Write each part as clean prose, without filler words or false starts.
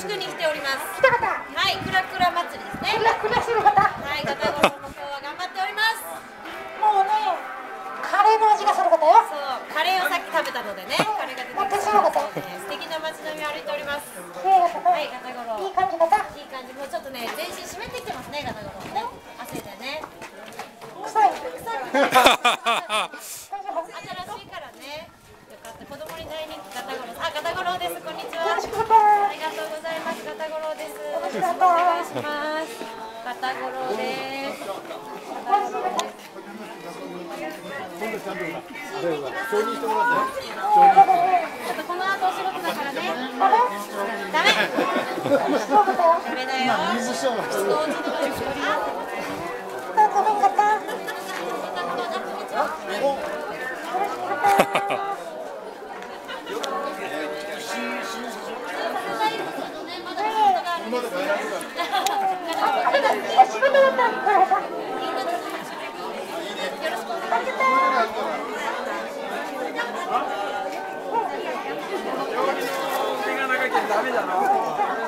ぐに来ております。 来た方。 はい、クラクラ祭りですね。 クラクラする方。 はい、ガタゴロも今日は頑張っております。 もうね、カレーの味がする方よ。 そう、カレーをさっき食べたのでね、カレーが出てきたので、素敵な街並みを歩いております。はい、ガタゴロ。 いい感じだった。 いい感じ、もうちょっとね、全身湿ってきてますね、ガタゴロね。汗でね。 臭い。 臭い。新しいからね。よかった、子供に大人気ガタゴロ。あ、ガタゴロです。こんにちは。ありがとうございます。ガタゴロです。よろしくお願いします。ガタゴロです。この後お仕事だからね。ダメ。ダメだよ。 ダメだな。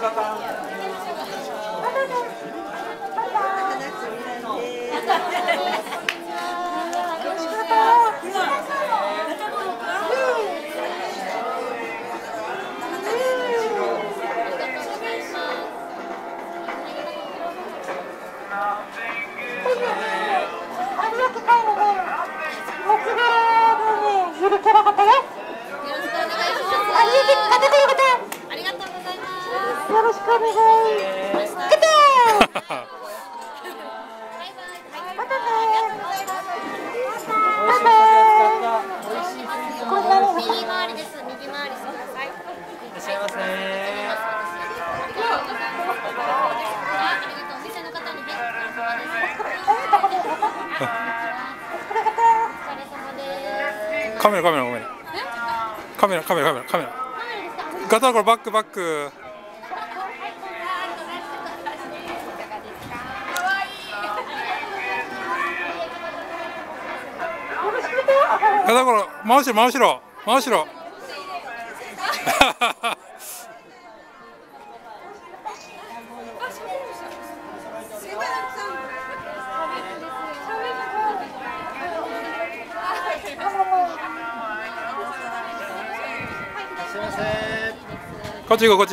よろしくお願いします。またね。 右回りです。右回りしてください。いらっしゃいませ。ありがとう。お店の方にね。 カメラごめん。カメラ。ガタゴロバック。ガタゴロ真後ろ。こっち行こう。 はい、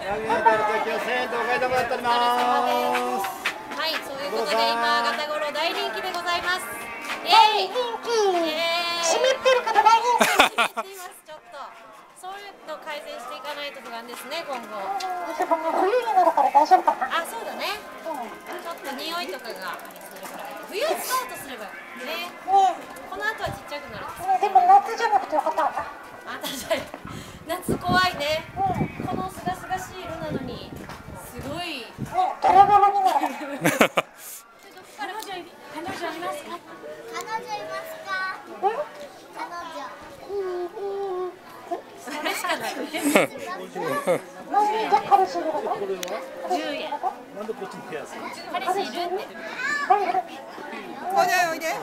そういうことで今ガタゴロ大人気でございます。イエーイ。 湿ってる方大人気。 湿っています。ちょっとそういうの改善していかないと不安ですね、今後。 冬になるから大丈夫かな。 あ、そうだね。ちょっと匂いとかがあれするから冬スタートすればね。この後はちっちゃくなる。 でも夏じゃなくてよかったわ。 あ、確かに夏怖いね。このすがすがしい色なのにすごいドラゴロになる。 彼女いますか？それしかない。 なんで彼氏いるの？ 10円。彼氏いるって。 おいで。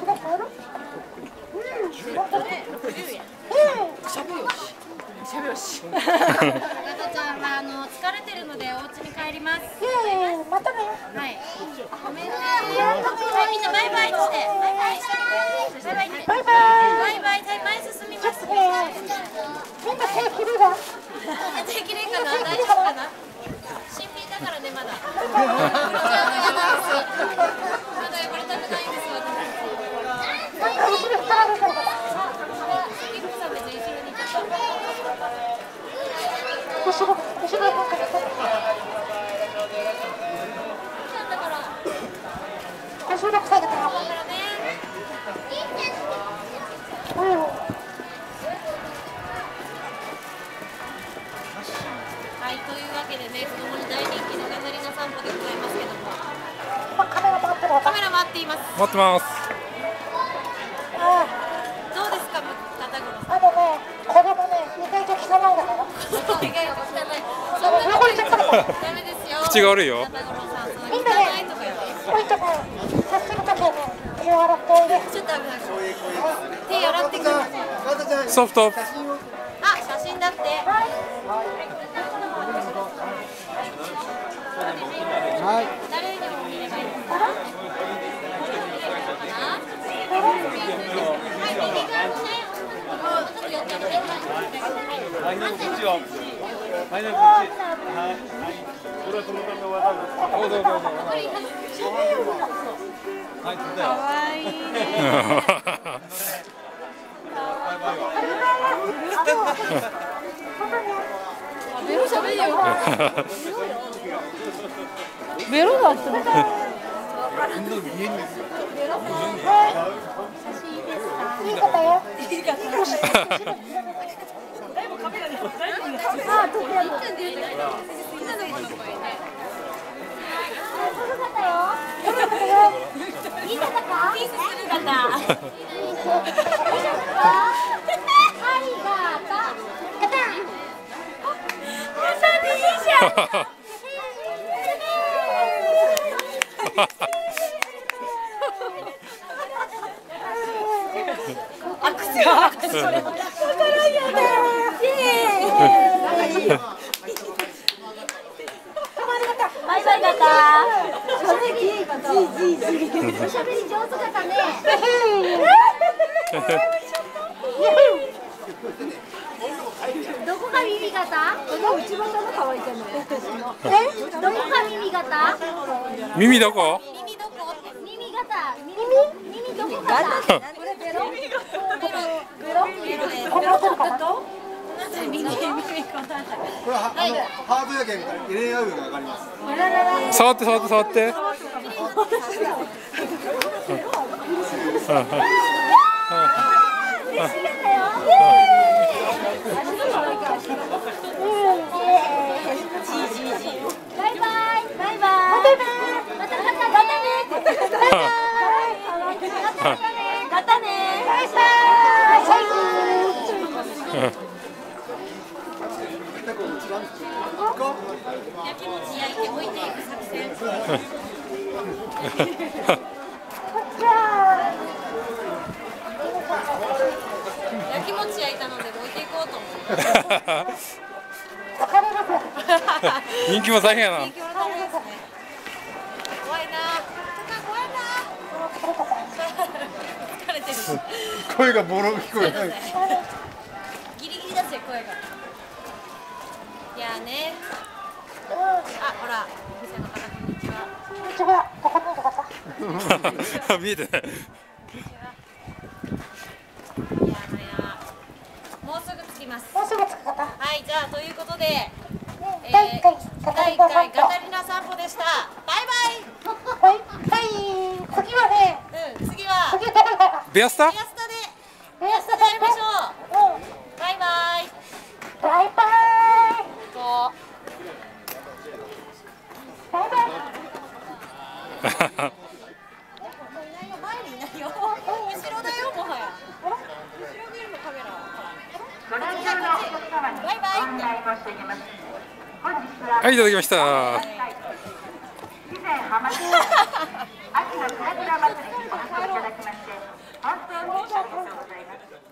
ガタちゃんは疲れてるのでお家に帰ります。 またね。 はい。ごめんね。はい、みんなバイバイして。バイバイ進みます。 みんな手切れだ。 手切れかな、大丈夫かな。新品だからね、まだ。まだ呼ばれたくないんです、私。 なんか後ろにかられてるから。 キックさん別に後ろにいた。 後ろなんかね。 だから。 後ろ臭いだから。 はい、というわけでね、子供に大人気のガザリナ散歩でございますけども。 カメラ回ってるわ。 カメラ回っています。 待ってます。 どうですか、ガタゴロさん。 子供ね、意外と汚いだから。 意外と汚い。 汚れちゃったから。 ダメですよ。 口が悪いよ。 ガタゴロさん、その汚みんなね、 いとかよ。 置いとく。さするときはね、手を洗っておいで。 ちょっと危ない。手洗ってくる。 ソフト。 あ、写真だって。 はい。 誰にも見ればいいですか？はい、右側のね、ちょっと寄ってもらって来年こっちを。来年こっち。はい。これはそのための技です。どうぞどうぞ。はい、 かわいいベロ喋るよ。ベロだって。 いい方よ。 どこが耳型？一番頭可愛いじゃない。どこが耳型？ 耳どこ？ 耳型。耳どこ型？これベロ？ベロです。 これわかるかな？ これはハードやけん入れ合うが上がります。 触って触って触って。 バイバイ。バイバイ。またね。バイバイ。 焼き餅焼いて置いていく作戦。焼き餅焼いたので置いていこうと思う。 人気も大変やな。 人気も大変ですね。怖いな。怖いな。疲れてる。 声がボロ聞こえない。 ギリギリだし声が。いやね。あ、ほら、お店の方こんにちは。 こんにちは。ここにいる方。 見えてない。 いやもうすぐ着きます。 もうすぐ着く方。 はい、じゃあということで、 第1回第1回ガタリナ散歩でした。バイはい。次はね。 バイ。次は次はどこか。 ベアスタ？ ベアスタでやりましょう。バイバイ。 バイバイ。 こう。 バイバイ。 前にいないよ。後ろだよ、もはや。後ろにいるのカメラ。バイバイって。 はい、いただきました。 以前浜松秋のキラキラ祭りにご参加いただきまして本当にありがとうございます。